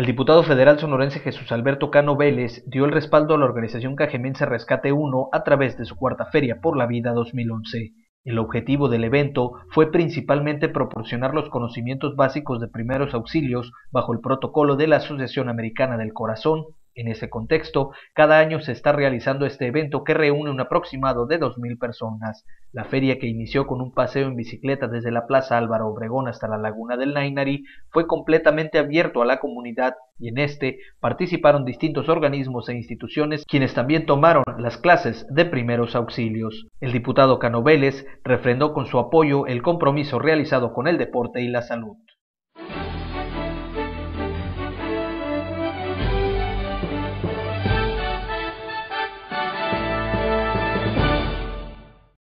El diputado federal sonorense Jesús Alberto Cano Vélez dio el respaldo a la organización cajemense Rescate 1 a través de su cuarta Feria por la Vida 2011. El objetivo del evento fue principalmente proporcionar los conocimientos básicos de primeros auxilios bajo el protocolo de la Asociación Americana del Corazón. En ese contexto, cada año se está realizando este evento que reúne un aproximado de 2,000 personas. La feria, que inició con un paseo en bicicleta desde la Plaza Álvaro Obregón hasta la Laguna del Nainari, fue completamente abierto a la comunidad y en este participaron distintos organismos e instituciones quienes también tomaron las clases de primeros auxilios. El diputado Cano Vélez refrendó con su apoyo el compromiso realizado con el deporte y la salud.